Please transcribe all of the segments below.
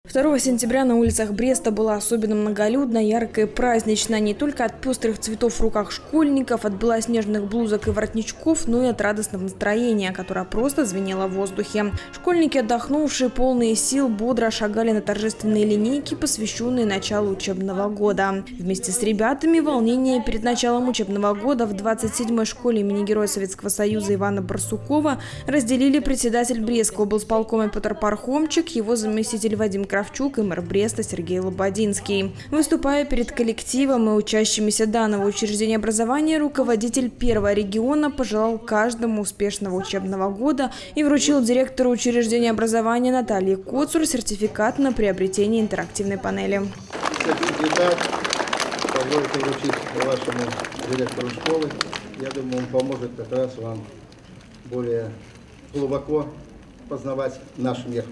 2 сентября на улицах Бреста было особенно многолюдно, ярко и празднично. Не только от пестрых цветов в руках школьников, от белоснежных блузок и воротничков, но и от радостного настроения, которое просто звенело в воздухе. Школьники, отдохнувшие, полные сил, бодро шагали на торжественные линейки, посвященные началу учебного года. Вместе с ребятами волнение перед началом учебного года в 27-й школе имени Героя Советского Союза Ивана Барсукова разделили председатель Брестского облсполкома Петр Пархомчик, его заместитель Вадим Кравчук и мэр Бреста Сергей Лободинский. Выступая перед коллективом и учащимися данного учреждения образования, руководитель первого региона пожелал каждому успешного учебного года и вручил директору учреждения образования Наталье Коцур сертификат на приобретение интерактивной панели. Сертификат позволите вручить вашему директору школы. Я думаю, он поможет как раз вам более глубоко познавать наш мир.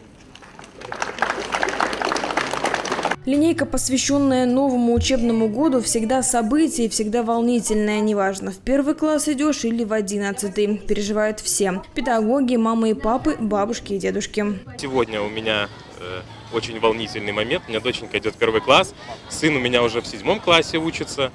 Линейка, посвященная новому учебному году, всегда событие и всегда волнительное. Неважно, в 1 класс идешь или в 11-й. Переживают все. Педагоги, мамы и папы, бабушки и дедушки. Сегодня у меня очень волнительный момент. У меня доченька идет в 1 класс. Сын у меня уже в 7 классе учится.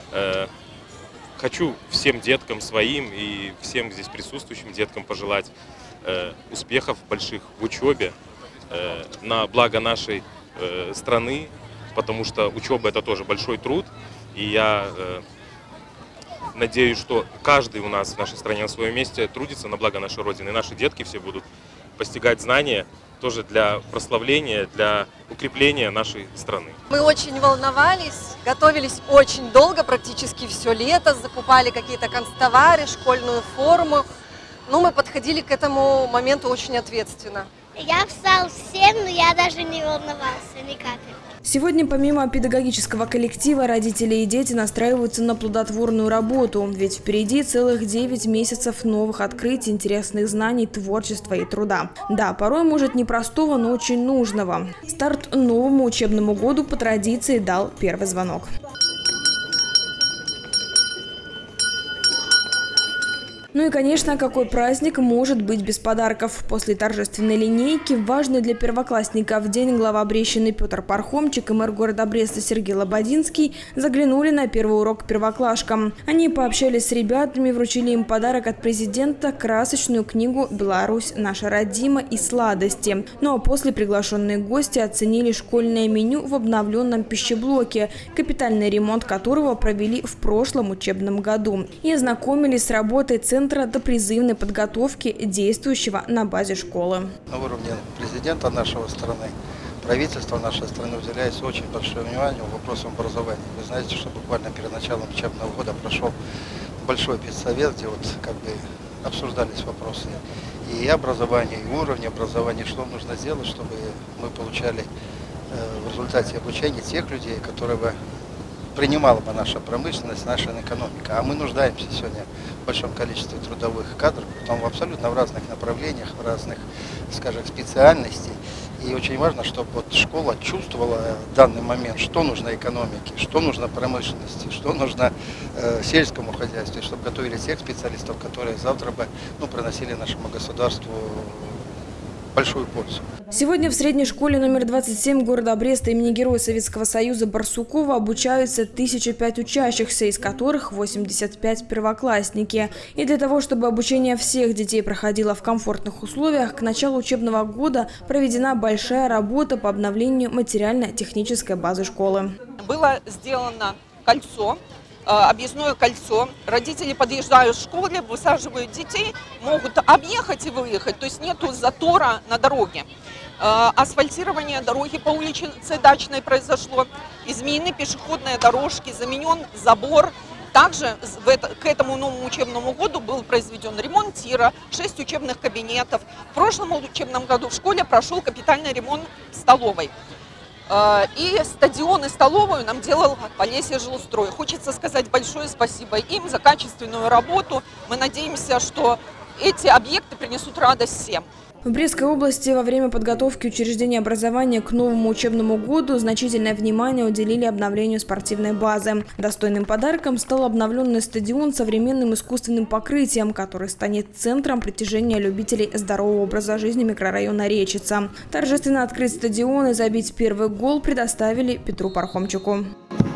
Хочу всем деткам своим и всем здесь присутствующим деткам пожелать успехов больших в учебе на благо нашей страны, потому что учеба — это тоже большой труд, и я надеюсь, что каждый у нас в нашей стране на своем месте трудится на благо нашей Родины, и наши детки все будут постигать знания тоже для прославления, для укрепления нашей страны. Мы очень волновались, готовились очень долго, практически все лето, закупали какие-то канцтовары, школьную форму, но мы подходили к этому моменту очень ответственно. Я встал в 7, но я даже не волновался ни капли. Сегодня помимо педагогического коллектива родители и дети настраиваются на плодотворную работу. Ведь впереди целых 9 месяцев новых открытий, интересных знаний, творчества и труда. Да, порой, может, непростого, но очень нужного. Старт новому учебному году по традиции дал первый звонок. Ну и, конечно, какой праздник может быть без подарков? После торжественной линейки, важный для первоклассников день, глава Брестщины Петр Пархомчик и мэр города Бреста Сергей Лободинский заглянули на первый урок первоклашкам. Они пообщались с ребятами, вручили им подарок от президента – красочную книгу «Беларусь. Наша родима» и сладости. Ну а после приглашенные гости оценили школьное меню в обновленном пищеблоке, капитальный ремонт которого провели в прошлом учебном году. И ознакомились с работой Центра допризывной подготовки, действующего на базе школы. На уровне президента нашей страны, правительства нашей страны уделяется очень большое внимание вопросам образования. Вы знаете, что буквально перед началом учебного года прошел большой педсовет, где обсуждались вопросы и образования, и уровня образования, что нужно сделать, чтобы мы получали в результате обучения тех людей, которые бы принимала бы наша промышленность, наша экономика. А мы нуждаемся сегодня в большом количестве трудовых кадров, потом абсолютно в разных направлениях, в разных, скажем, специальностей. И очень важно, чтобы школа чувствовала в данный момент, что нужно экономике, что нужно промышленности, что нужно сельскому хозяйству, чтобы готовили тех специалистов, которые завтра бы приносили нашему государству большую пользу. Сегодня в средней школе номер 27 города Бреста имени Героя Советского Союза Барсукова обучаются 1005 учащихся, из которых 85 первоклассники. И для того, чтобы обучение всех детей проходило в комфортных условиях, к началу учебного года проведена большая работа по обновлению материально-технической базы школы. Было сделано кольцо, объездное кольцо. Родители подъезжают в школе, высаживают детей, могут объехать и выехать, то есть нету затора на дороге. Асфальтирование дороги по улице Дачной произошло, изменены пешеходные дорожки, заменен забор. Также к этому новому учебному году был произведен ремонт тира, 6 учебных кабинетов. В прошлом учебном году в школе прошел капитальный ремонт столовой. И стадион и столовую нам делал Полесье жилстрой. Хочется сказать большое спасибо им за качественную работу. Мы надеемся, что эти объекты принесут радость всем. В Брестской области во время подготовки учреждений образования к новому учебному году значительное внимание уделили обновлению спортивной базы. Достойным подарком стал обновленный стадион с современным искусственным покрытием, который станет центром притяжения любителей здорового образа жизни микрорайона Речица. Торжественно открыть стадион и забить первый гол предоставили Петру Пархомчику.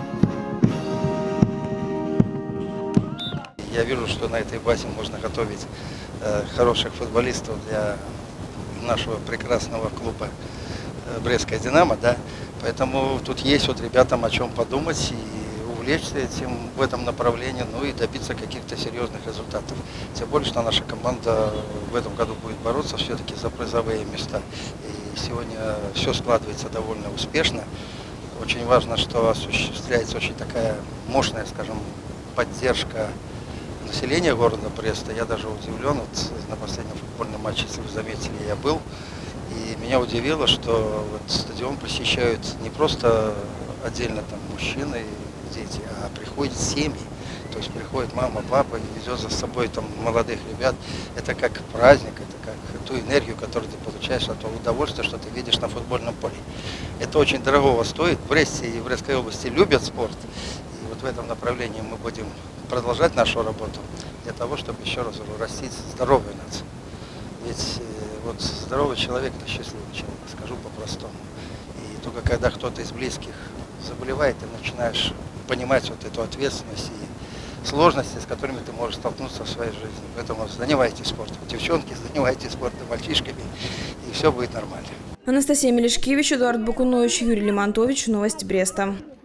Я вижу, что на этой базе можно готовить хороших футболистов для нашего прекрасного клуба Брестская «Динамо», да, поэтому тут есть вот ребятам о чем подумать и увлечься этим в этом направлении, ну и добиться каких-то серьезных результатов. Тем более, что наша команда в этом году будет бороться все-таки за призовые места. И сегодня все складывается довольно успешно. Очень важно, что осуществляется очень такая мощная, скажем, поддержка населения города Бреста. Я даже удивлен, вот на последнем футбольном матче, если вы заметили, я был, и меня удивило, что вот стадион посещают не просто отдельно там мужчины и дети, а приходят семьи. То есть приходит мама, папа и везет за собой там молодых ребят. Это как праздник, это как ту энергию, которую ты получаешь, от того удовольствия, что ты видишь на футбольном поле. Это очень дорогого стоит. В Бресте и в Брестской области любят спорт. И вот в этом направлении мы будем продолжать нашу работу для того, чтобы еще раз растить здоровую нацию. Ведь вот здоровый человек – это счастливый человек, скажу по-простому. И только когда кто-то из близких заболевает, ты начинаешь понимать вот эту ответственность и сложности, с которыми ты можешь столкнуться в своей жизни. Поэтому занимайтесь спортом. Девчонки, занимайтесь спортом мальчишками, и все будет нормально. Анастасия Мелешкевич, Эдуард Бакунович, Юрий Лимонтович. Новости Бреста.